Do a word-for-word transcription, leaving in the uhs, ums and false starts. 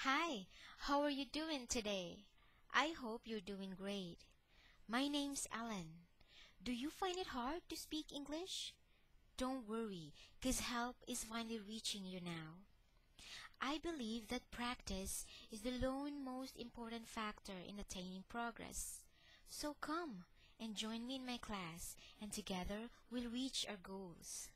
Hi, how are you doing today? I hope you're doing great. My name's Alan. Do you find it hard to speak English? Don't worry, cause help is finally reaching you now. I believe that practice is the lone most important factor in attaining progress. So come and join me in my class, and together we'll reach our goals.